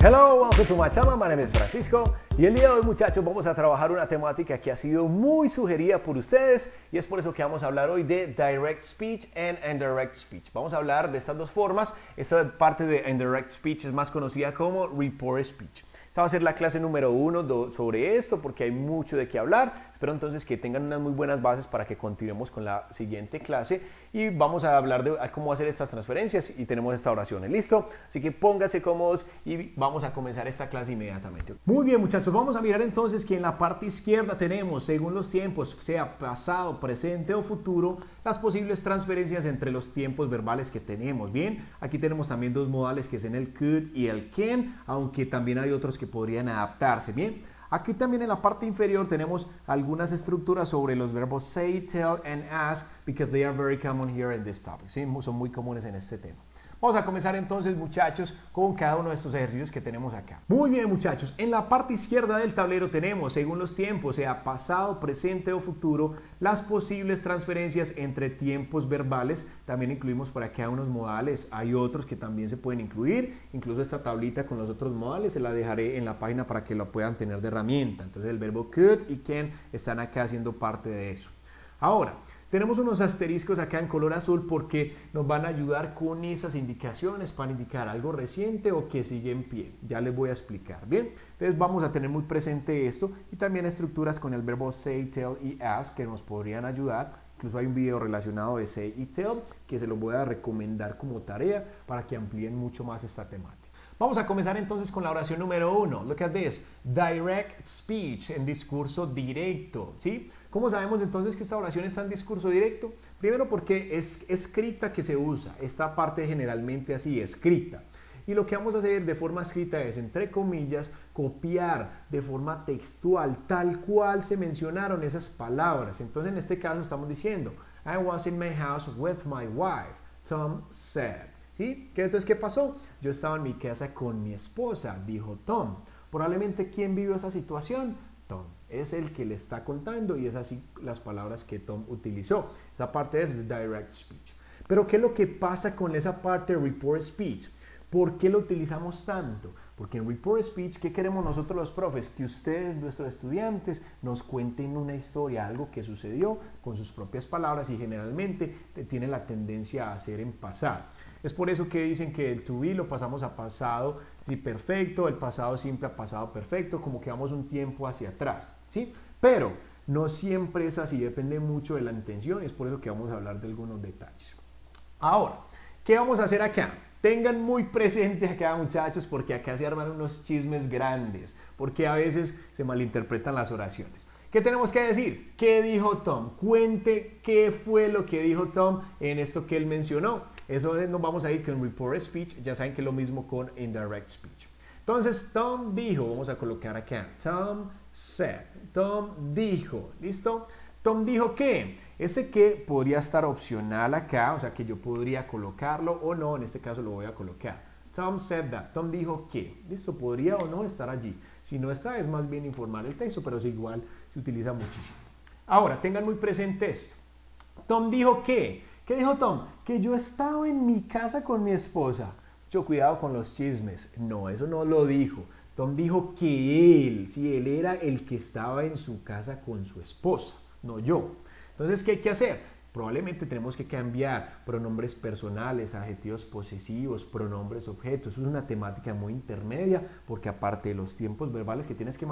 Hello, welcome to my channel. My name is Francisco y el día de hoy, muchachos, vamos a trabajar una temática que ha sido muy sugerida por ustedes y es por eso que vamos a hablar hoy de Direct Speech and Indirect Speech. Vamos a hablar de estas dos formas. Esta parte de Indirect Speech es más conocida como Report Speech. Esta va a ser la clase número 1 sobre esto porque hay mucho de qué hablar. Espero entonces que tengan unas muy buenas bases para que continuemos con la siguiente clase y vamos a hablar de cómo hacer estas transferencias y tenemos esta oración. ¿Listo? Así que pónganse cómodos y vamos a comenzar esta clase inmediatamente. Muy bien, muchachos, vamos a mirar entonces que en la parte izquierda tenemos, según los tiempos, sea pasado, presente o futuro, las posibles transferencias entre los tiempos verbales que tenemos. Bien, aquí tenemos también dos modales que es en el could y el can, aunque también hay otros que podrían adaptarse. Bien, aquí también en la parte inferior tenemos algunas estructuras sobre los verbos say, tell and ask because they are very common here in this topic. ¿Sí? Son muy comunes en este tema. Vamos a comenzar entonces, muchachos, con cada uno de estos ejercicios que tenemos acá. Muy bien, muchachos. En la parte izquierda del tablero tenemos, según los tiempos, sea pasado, presente o futuro, las posibles transferencias entre tiempos verbales. También incluimos por acá unos modales. Hay otros que también se pueden incluir. Incluso esta tablita con los otros modales se la dejaré en la página para que lo puedan tener de herramienta. Entonces el verbo could y can están acá haciendo parte de eso. Ahora, tenemos unos asteriscos acá en color azul porque nos van a ayudar con esas indicaciones para indicar algo reciente o que sigue en pie. Ya les voy a explicar, ¿bien? Entonces vamos a tener muy presente esto y también estructuras con el verbo say, tell y ask que nos podrían ayudar. Incluso hay un video relacionado de say y tell que se los voy a recomendar como tarea para que amplíen mucho más esta temática. Vamos a comenzar entonces con la oración número 1. Look at this. Direct speech, en discurso directo, ¿sí? ¿Cómo sabemos entonces que esta oración está en discurso directo? Primero porque es escrita que se usa. Esta parte generalmente así, escrita. Y lo que vamos a hacer de forma escrita es, entre comillas, copiar de forma textual, tal cual se mencionaron esas palabras. Entonces en este caso estamos diciendo, I was in my house with my wife, Tom said. ¿Sí? Entonces, ¿qué pasó? Yo estaba en mi casa con mi esposa, dijo Tom. Probablemente, ¿quién vivió esa situación? Tom. Es el que le está contando y es así las palabras que Tom utilizó. Esa parte es direct speech. Pero, ¿qué es lo que pasa con esa parte de report speech? ¿Por qué lo utilizamos tanto? Porque en report speech, ¿qué queremos nosotros los profes? Que ustedes, nuestros estudiantes, nos cuenten una historia, algo que sucedió con sus propias palabras y generalmente tienen la tendencia a hacer en pasado. Es por eso que dicen que el to be lo pasamos a pasado sí, perfecto, el pasado simple a pasado perfecto, como que vamos un tiempo hacia atrás, ¿sí? Pero no siempre es así, depende mucho de la intención, es por eso que vamos a hablar de algunos detalles. Ahora, ¿qué vamos a hacer acá? Tengan muy presente acá, muchachos, porque acá se arman unos chismes grandes, porque a veces se malinterpretan las oraciones. ¿Qué tenemos que decir? ¿Qué dijo Tom? Cuente qué fue lo que dijo Tom en esto que él mencionó. Eso nos vamos a ir con report speech, ya saben que es lo mismo con indirect speech. Entonces, Tom dijo, vamos a colocar acá, Tom said, Tom dijo, ¿listo? Tom dijo que, ese que podría estar opcional acá, o sea que yo podría colocarlo o no, en este caso lo voy a colocar. Tom said that, Tom dijo que, ¿listo? Podría o no estar allí. Si no está, es más bien informar el texto, pero es igual, se utiliza muchísimo. Ahora, tengan muy presente esto. Tom dijo que, ¿qué dijo Tom? Que yo estaba en mi casa con mi esposa. Mucho cuidado con los chismes. No, eso no lo dijo. Tom dijo que él, sí, él era el que estaba en su casa con su esposa, no yo. Entonces, ¿qué hay que hacer? Probablemente tenemos que cambiar pronombres personales, adjetivos posesivos, pronombres objetos. Eso es una temática muy intermedia porque aparte de los tiempos verbales que tienes que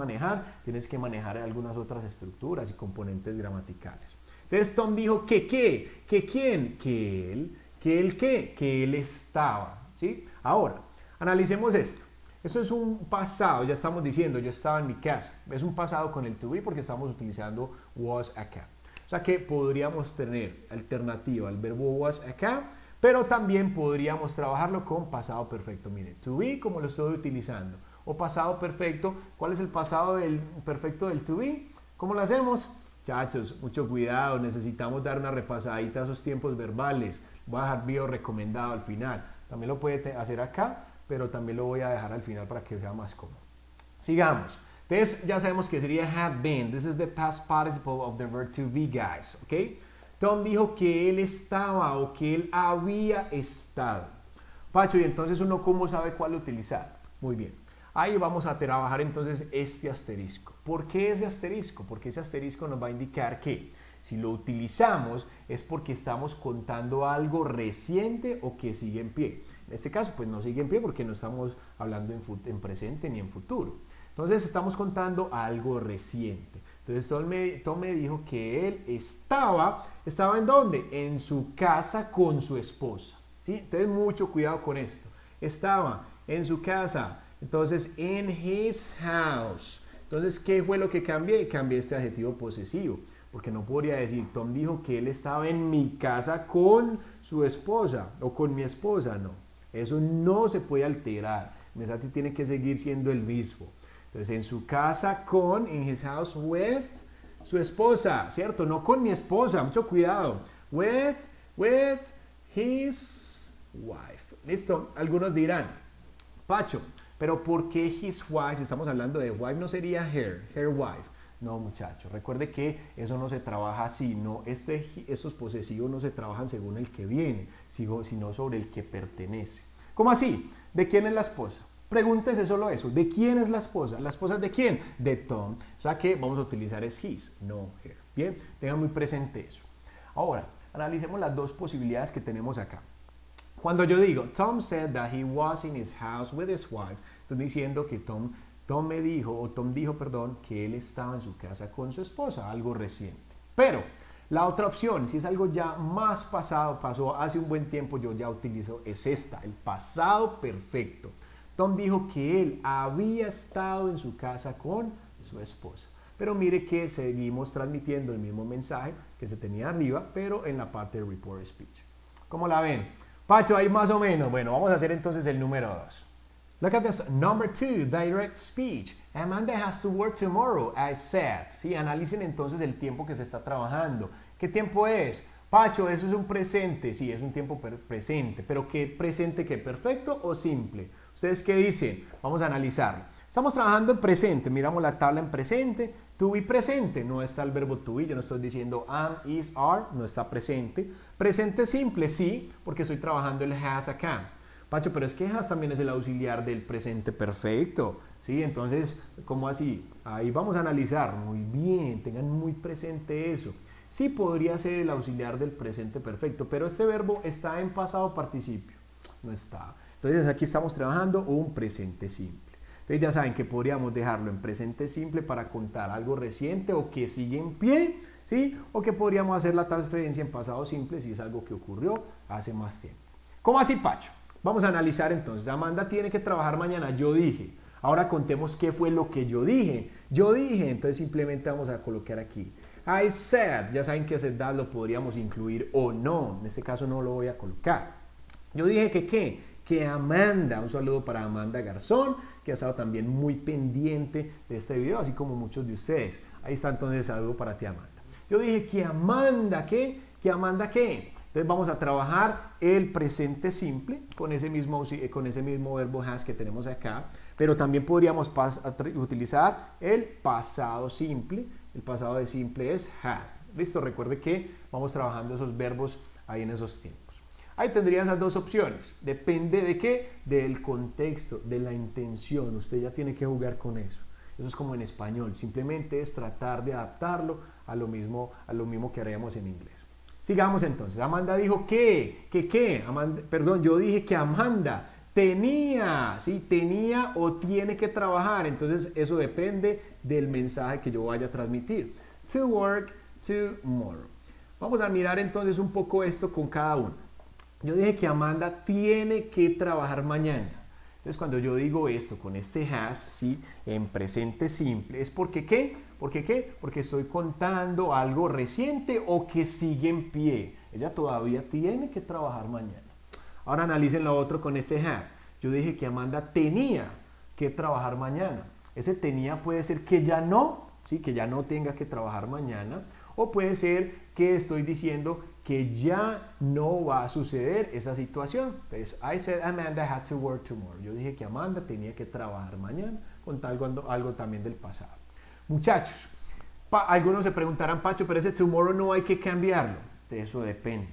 manejar algunas otras estructuras y componentes gramaticales. Entonces Tom dijo que quién, que él que él estaba, ¿sí? Ahora, analicemos esto. Esto es un pasado, ya estamos diciendo, yo estaba en mi casa. Es un pasado con el to be porque estamos utilizando was acá. O sea que podríamos tener alternativa al verbo was acá, pero también podríamos trabajarlo con pasado perfecto. Mire, to be como lo estoy utilizando. O pasado perfecto, ¿cuál es el pasado perfecto del to be? ¿Cómo lo hacemos? Muchachos, mucho cuidado, necesitamos dar una repasadita a esos tiempos verbales. Voy a dejar video recomendado al final. También lo puede hacer acá, pero también lo voy a dejar al final para que sea más cómodo. Sigamos. Entonces ya sabemos que sería had been. This is the past participle of the verb to be, guys. ¿Ok? Tom dijo que él estaba o que él había estado. Pacho, y entonces uno ¿cómo sabe cuál utilizar? Muy bien. Ahí vamos a trabajar entonces este asterisco. ¿Por qué ese asterisco? Porque ese asterisco nos va a indicar que si lo utilizamos es porque estamos contando algo reciente o que sigue en pie. En este caso, pues no sigue en pie porque no estamos hablando en presente ni en futuro. Entonces estamos contando algo reciente. Entonces Tom me dijo que él ¿estaba en dónde? En su casa con su esposa. ¿Sí? Entonces mucho cuidado con esto. Estaba en su casa. Entonces, in his house. Entonces, ¿qué fue lo que cambié? Cambié este adjetivo posesivo. Porque no podría decir, Tom dijo que él estaba en mi casa con su esposa o con mi esposa. No, eso no se puede alterar. El mensaje tiene que seguir siendo el mismo. Entonces, en su casa con, in his house with su esposa, ¿cierto? No con mi esposa, mucho cuidado. With his wife. ¿Listo? Algunos dirán, Pacho, pero ¿por qué his wife? Estamos hablando de wife, ¿no sería her wife? No, muchachos, recuerde que eso no se trabaja así, no, estos posesivos no se trabajan según el que viene, sino sobre el que pertenece. ¿Cómo así? ¿De quién es la esposa? Pregúntese solo eso, ¿de quién es la esposa? ¿La esposa es de quién? De Tom. O sea que vamos a utilizar es his, no her. Bien, tengan muy presente eso. Ahora, analicemos las dos posibilidades que tenemos acá. Cuando yo digo, Tom said that he was in his house with his wife, estoy diciendo que Tom dijo, que él estaba en su casa con su esposa, algo reciente. Pero la otra opción, si es algo ya más pasado, pasó hace un buen tiempo, yo ya utilizo, es esta, el pasado perfecto. Tom dijo que él había estado en su casa con su esposa. Pero mire que seguimos transmitiendo el mismo mensaje que se tenía arriba, pero en la parte del report speech. ¿Cómo la ven? Pacho, ahí más o menos. Bueno, vamos a hacer entonces el número 2. Look at this. Number 2, direct speech. Amanda has to work tomorrow, I said. Sí, analicen entonces el tiempo que se está trabajando. ¿Qué tiempo es? Pacho, eso es un presente. Sí, es un tiempo presente. ¿Pero qué presente? ¿Qué perfecto o simple? ¿Ustedes qué dicen? Vamos a analizarlo. Estamos trabajando en presente. Miramos la tabla en presente. To be presente. No está el verbo to be. Yo no estoy diciendo am, is, are. No está presente. Presente simple, sí, porque estoy trabajando el has acá. Pacho, pero es que has también es el auxiliar del presente perfecto. ¿Sí? Entonces, ¿cómo así? Ahí vamos a analizar. Muy bien, tengan muy presente eso. Sí podría ser el auxiliar del presente perfecto, pero este verbo está en pasado participio. No está. Entonces, aquí estamos trabajando un presente simple. Entonces, ya saben que podríamos dejarlo en presente simple para contar algo reciente o que sigue en pie, ¿sí? O que podríamos hacer la transferencia en pasado simple si es algo que ocurrió hace más tiempo. ¿Cómo así, Pacho? Vamos a analizar entonces. Amanda tiene que trabajar mañana. Yo dije. Ahora contemos qué fue lo que yo dije. Yo dije, entonces simplemente vamos a colocar aquí. I said. Ya saben que ese that lo podríamos incluir o no. En este caso no lo voy a colocar. Yo dije que ¿qué? Que Amanda. Un saludo para Amanda Garzón, que ha estado también muy pendiente de este video, así como muchos de ustedes. Ahí está entonces el saludo para ti, Amanda. Yo dije que Amanda, ¿qué? Que Amanda, ¿qué? Entonces vamos a trabajar el presente simple con ese mismo verbo has que tenemos acá, pero también podríamos utilizar el pasado simple. El pasado de simple es had. Listo, recuerde que vamos trabajando esos verbos ahí en esos tiempos. Ahí tendrían esas dos opciones. Depende de qué, del contexto, de la intención. Usted ya tiene que jugar con eso. Eso es como en español. Simplemente es tratar de adaptarlo a lo mismo que haríamos en inglés. Sigamos entonces. Amanda dijo que yo dije que Amanda tenía, ¿sí? Tenía o tiene que trabajar. Entonces eso depende del mensaje que yo vaya a transmitir. To work tomorrow. Vamos a mirar entonces un poco esto con cada uno. Yo dije que Amanda tiene que trabajar mañana. Entonces cuando yo digo esto con este has, ¿sí? En presente simple, ¿es porque qué? ¿Por qué? Porque estoy contando algo reciente o que sigue en pie. Ella todavía tiene que trabajar mañana. Ahora analicen lo otro con este have. Yo dije que Amanda tenía que trabajar mañana. Ese tenía puede ser que ya no, ¿sí? Que ya no tenga que trabajar mañana. O puede ser que estoy diciendo que ya no va a suceder esa situación. Entonces, I said Amanda had to work tomorrow. Yo dije que Amanda tenía que trabajar mañana, contando algo también del pasado. Muchachos, algunos se preguntarán, Pacho, pero ese tomorrow no hay que cambiarlo. De eso depende.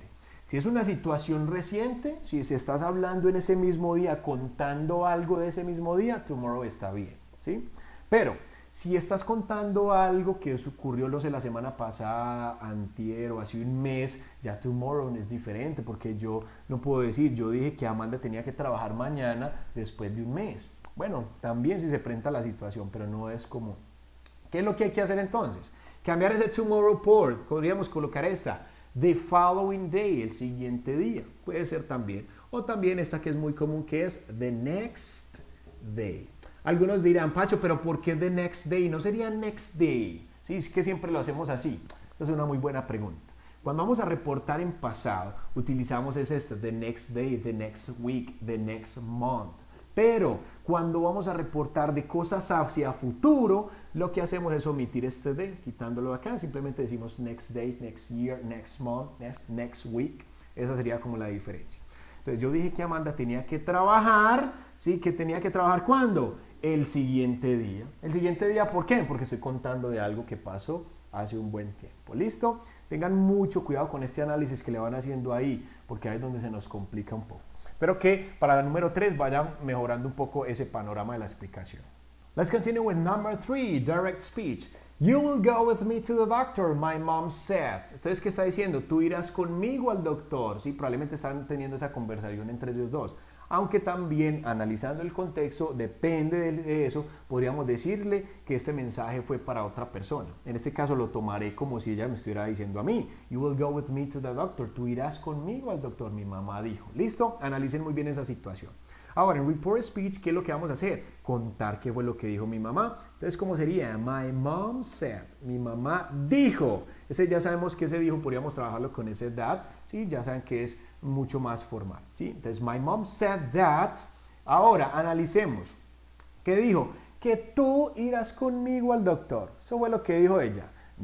Si es una situación reciente, si estás hablando en ese mismo día, contando algo de ese mismo día, tomorrow está bien, ¿sí? Pero si estás contando algo que ocurrió, no sé, la semana pasada, antier o hace un mes, ya tomorrow es diferente, porque yo no puedo decir, yo dije que Amanda tenía que trabajar mañana después de un mes. Bueno, también si se presenta la situación, pero no es común. ¿Qué es lo que hay que hacer entonces? Cambiar ese tomorrow por, podríamos colocar esa, the following day, el siguiente día, puede ser también. O también esta que es muy común, que es the next day. Algunos dirán, Pacho, pero ¿por qué the next day? ¿No sería next day? Sí, es que siempre lo hacemos así. Esta es una muy buena pregunta. Cuando vamos a reportar en pasado, utilizamos the next day, the next week, the next month. Pero cuando vamos a reportar de cosas hacia futuro, lo que hacemos es omitir este day, quitándolo de acá. Simplemente decimos next day, next year, next month, next week. Esa sería como la diferencia. Entonces yo dije que Amanda tenía que trabajar, ¿sí? Que tenía que trabajar ¿cuándo? El siguiente día. ¿El siguiente día por qué? Porque estoy contando de algo que pasó hace un buen tiempo. ¿Listo? Tengan mucho cuidado con este análisis que le van haciendo ahí, porque ahí es donde se nos complica un poco. Espero que para la número 3 vayan mejorando un poco ese panorama de la explicación. Let's continue with number 3, direct speech. You will go with me to the doctor, my mom said. Entonces, ¿qué está diciendo? Tú irás conmigo al doctor. Sí, probablemente están teniendo esa conversación entre ellos dos. Aunque también, analizando el contexto, depende de eso, podríamos decirle que este mensaje fue para otra persona. En este caso lo tomaré como si ella me estuviera diciendo a mí. You will go with me to the doctor. Tú irás conmigo al doctor, mi mamá dijo. ¿Listo? Analicen muy bien esa situación. Ahora, en report speech, ¿qué es lo que vamos a hacer? Contar qué fue lo que dijo mi mamá. Entonces, ¿cómo sería? My mom said. Mi mamá dijo. Ese ya sabemos que ese dijo, podríamos trabajarlo con ese that. ¿Sí? Ya saben que es mucho más formal. ¿Sí? Entonces, my mom said that. Ahora, analicemos. ¿Qué dijo? Que tú irás conmigo al doctor. Eso fue lo que dijo ella.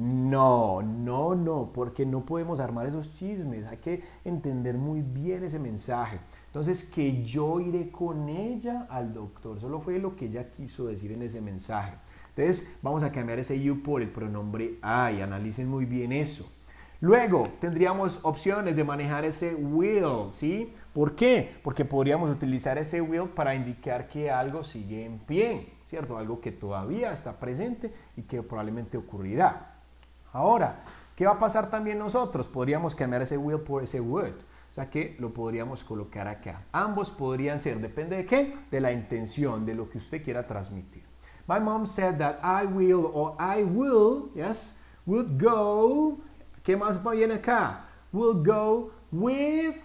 No, porque no podemos armar esos chismes. Hay que entender muy bien ese mensaje. Entonces, que yo iré con ella al doctor. Solo fue lo que ella quiso decir en ese mensaje. Entonces, vamos a cambiar ese you por el pronombre I. Analicen muy bien eso. Luego, tendríamos opciones de manejar ese will, ¿sí? ¿Por qué? Porque podríamos utilizar ese will para indicar que algo sigue en pie, ¿cierto? Algo que todavía está presente y que probablemente ocurrirá. Ahora, ¿qué va a pasar también nosotros? Podríamos cambiar ese will por ese would. O sea que lo podríamos colocar acá. Ambos podrían ser, depende de qué, de la intención, de lo que usted quiera transmitir. My mom said that I will or I will, yes, would go. ¿Qué más viene acá? Will go with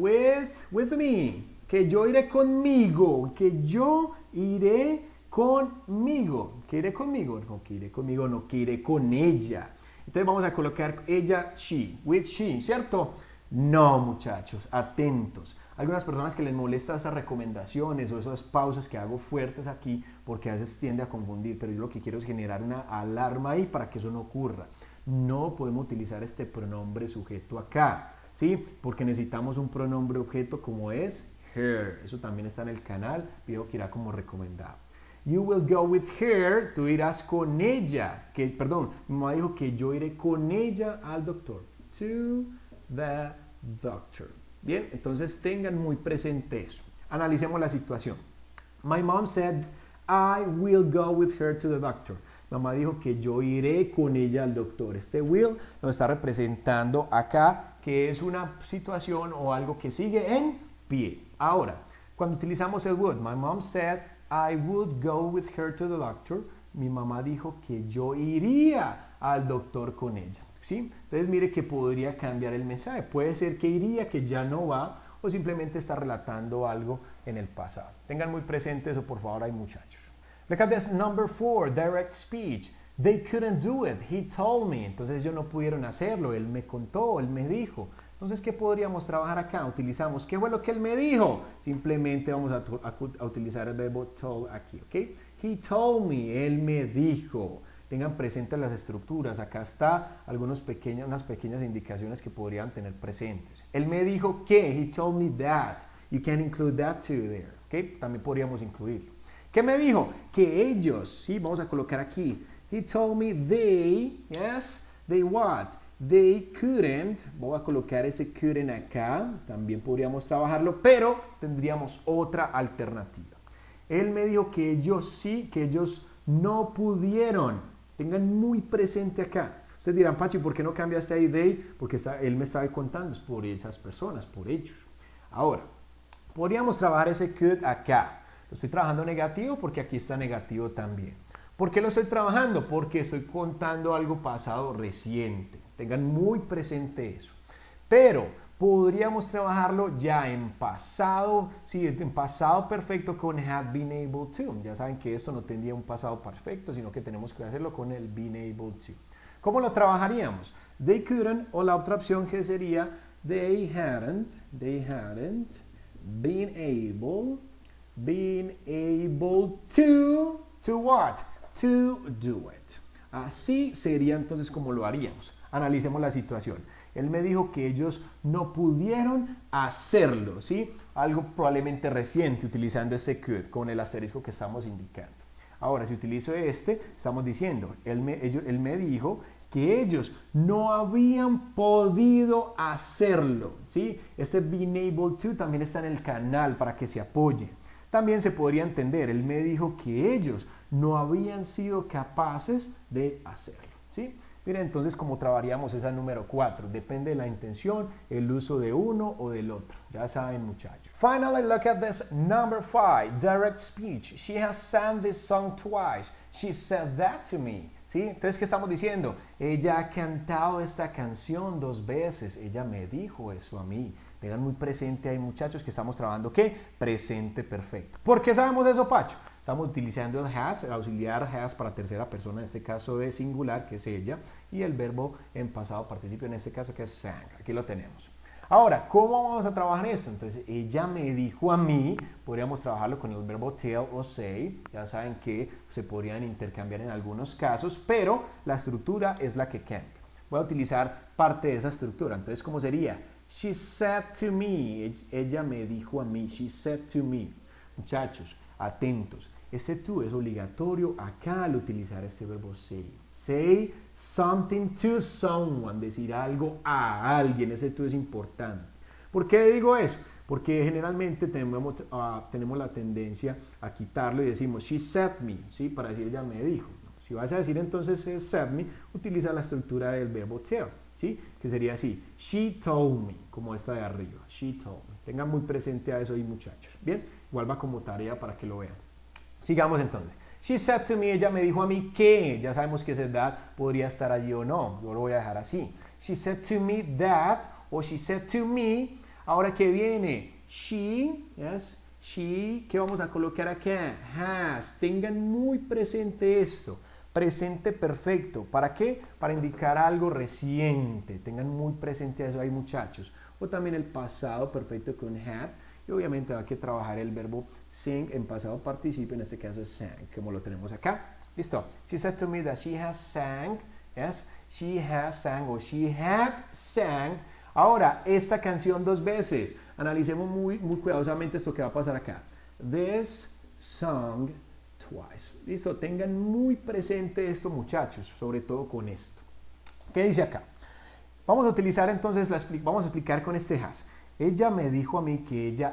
me. Que yo iré conmigo. Que yo iré conmigo. ¿Que iré conmigo? No, que iré conmigo, no, que iré con ella. Entonces vamos a colocar ella, she, with she, ¿cierto? No, muchachos, atentos. Algunas personas que les molesta esas recomendaciones o esas pausas que hago fuertes aquí porque a veces tiende a confundir, pero yo lo que quiero es generar una alarma ahí para que eso no ocurra. No podemos utilizar este pronombre sujeto acá, ¿sí? Porque necesitamos un pronombre objeto como es her. Eso también está en el canal, video que irá como recomendado. You will go with her, tú irás con ella. Mi mamá dijo que yo iré con ella al doctor. To the doctor. Bien, entonces tengan muy presente eso. Analicemos la situación. My mom said, I will go with her to the doctor. Mamá dijo que yo iré con ella al doctor. Este will nos está representando acá que es una situación o algo que sigue en pie. Ahora, cuando utilizamos el would, my mom said, I would go with her to the doctor. Mi mamá dijo que yo iría al doctor con ella. ¿Sí? Entonces mire que podría cambiar el mensaje. Puede ser que iría, que ya no va, o simplemente está relatando algo en el pasado. Tengan muy presente eso, por favor, hay muchachos. Look at this number 4, direct speech. They couldn't do it, he told me. Entonces ellos no pudieron hacerlo, él me contó, él me dijo. Entonces, ¿qué podríamos trabajar acá? Utilizamos, ¿qué fue lo que él me dijo? Simplemente vamos a utilizar el verbo told aquí, ¿ok? He told me, él me dijo. Tengan presentes las estructuras. Acá está unas pequeñas indicaciones que podrían tener presentes. Él me dijo que, he told me that. You can include that too there, ¿ok? También podríamos incluirlo. ¿Qué me dijo? Que ellos, ¿sí? Vamos a colocar aquí. He told me they, yes, they what? They couldn't, voy a colocar ese couldn't acá, también podríamos trabajarlo, pero tendríamos otra alternativa. Él me dijo que ellos sí, que ellos no pudieron. Tengan muy presente acá. Ustedes dirán, Pachi, ¿por qué no cambiaste ahí they? Porque él me estaba contando, es por esas personas, por ellos. Ahora, podríamos trabajar ese could acá. Lo estoy trabajando negativo porque aquí está negativo también. ¿Por qué lo estoy trabajando? Porque estoy contando algo pasado reciente. Tengan muy presente eso. Pero podríamos trabajarlo ya en pasado, sí, en pasado perfecto con had been able to. Ya saben que esto no tendría un pasado perfecto, sino que tenemos que hacerlo con el been able to. ¿Cómo lo trabajaríamos? They couldn't, o la otra opción que sería they hadn't been able to what? To do it. Así sería entonces como lo haríamos. Analicemos la situación. Él me dijo que ellos no pudieron hacerlo, ¿sí? Algo probablemente reciente utilizando ese could con el asterisco que estamos indicando. Ahora, si utilizo estamos diciendo, él me dijo que ellos no habían podido hacerlo, ¿sí? Ese being able to también está en el canal para que se apoye. También se podría entender, él me dijo que ellos no habían sido capaces de hacerlo, ¿sí? Miren entonces cómo trabajaríamos esa número 4. Depende de la intención, el uso de uno o del otro. Ya saben, muchachos. Finally, look at this number 5. Direct speech. She has sang this song twice. She said that to me. ¿Sí? Entonces, ¿qué estamos diciendo? Ella ha cantado esta canción 2 veces. Ella me dijo eso a mí. Tengan muy presente ahí, muchachos, que estamos trabajando, ¿qué? Presente perfecto. ¿Por qué sabemos eso, Pacho? Estamos utilizando el has, el auxiliar has para tercera persona, en este caso de singular, que es ella, y el verbo en pasado participio, en este caso que es sang. Aquí lo tenemos. Ahora, ¿cómo vamos a trabajar esto? Entonces, ella me dijo a mí, podríamos trabajarlo con el verbo tell o say, ya saben que se podrían intercambiar en algunos casos, pero la estructura es la que cambia. Voy a utilizar parte de esa estructura, entonces, ¿cómo sería? She said to me, ella me dijo a mí, she said to me. Muchachos, atentos. Este to es obligatorio acá al utilizar este verbo say. Say something to someone, decir algo a alguien, ese to es importante. ¿Por qué digo eso? Porque generalmente tenemos la tendencia a quitarlo y decimos she said me, ¿sí? Para decir ella me dijo. Si vas a decir entonces said me, utiliza la estructura del verbo tell, ¿sí? Que sería así, she told me, como esta de arriba, she told me. Tengan muy presente a eso ahí, muchachos. Bien, igual va como tarea para que lo vean. Sigamos entonces. She said to me, ella me dijo a mí que, ya sabemos que ese that podría estar allí o no, yo lo voy a dejar así. She said to me that, o she said to me, ahora que viene, she, yes, she, ¿qué vamos a colocar acá? Has, tengan muy presente esto, presente perfecto, ¿para qué? Para indicar algo reciente, tengan muy presente eso ahí, muchachos. O también el pasado perfecto con had. Y obviamente hay que trabajar el verbo sing en pasado participio, en este caso es sang, como lo tenemos acá. Listo. She said to me that she has sang, yes, she has sang o she had sang. Ahora, esta canción 2 veces. Analicemos muy cuidadosamente esto que va a pasar acá. This song twice. Listo, tengan muy presente esto, muchachos, sobre todo con esto. ¿Qué dice acá? Vamos a utilizar entonces, vamos a explicar con este has. Ella me dijo a mí que ella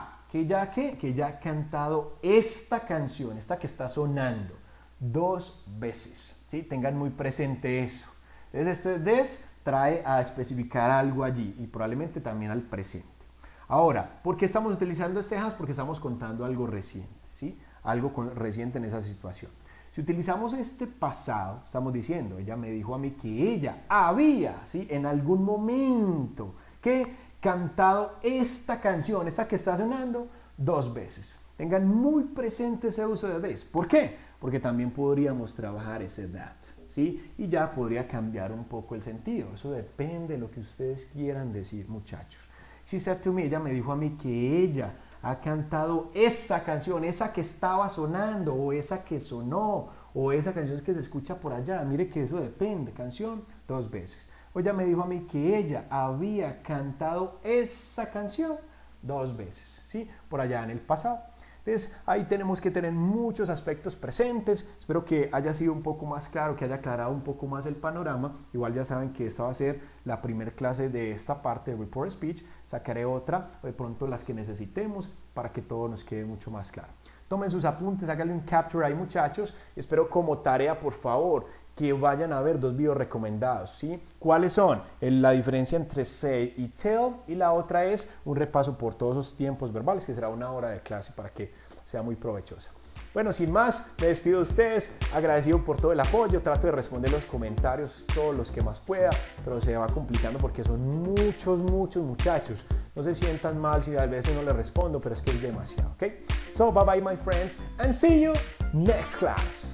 ha cantado esta canción, esta que está sonando, 2 veces, ¿sí? Tengan muy presente eso. Entonces este this trae a especificar algo allí y probablemente también al presente. Ahora, ¿por qué estamos utilizando este has? Porque estamos contando algo reciente, ¿sí? Algo reciente en esa situación. Si utilizamos este pasado, estamos diciendo, ella me dijo a mí que ella había, ¿sí? En algún momento que cantado esta canción, esta que está sonando, 2 veces. Tengan muy presente ese uso de this. ¿Por qué? Porque también podríamos trabajar ese that, ¿sí? Y ya podría cambiar un poco el sentido. Eso depende de lo que ustedes quieran decir, muchachos. She said to me, ella me dijo a mí que ella ha cantado esa canción, esa que estaba sonando, o esa que sonó, o esa canción que se escucha por allá. Mire que eso depende. Canción, 2 veces. O ella me dijo a mí que ella había cantado esa canción 2 veces, ¿sí? Por allá en el pasado. Entonces ahí tenemos que tener muchos aspectos presentes. Espero que haya sido un poco más claro, que haya aclarado un poco más el panorama. Igual ya saben que esta va a ser la primera clase de esta parte de Report Speech. Sacaré otra, de pronto las que necesitemos, para que todo nos quede mucho más claro. Tomen sus apuntes, háganle un capture ahí, muchachos. Espero como tarea, por favor, que vayan a ver 2 videos recomendados, ¿sí? ¿Cuáles son? La diferencia entre say y tell, y la otra es un repaso por todos esos tiempos verbales, que será 1 hora de clase para que sea muy provechosa. Bueno, sin más, me despido de ustedes, agradecido por todo el apoyo, trato de responder los comentarios, todos los que más pueda, pero se va complicando porque son muchos muchachos. No se sientan mal si a veces no les respondo, pero es que es demasiado, ¿ok? So, bye bye my friends, and see you next class.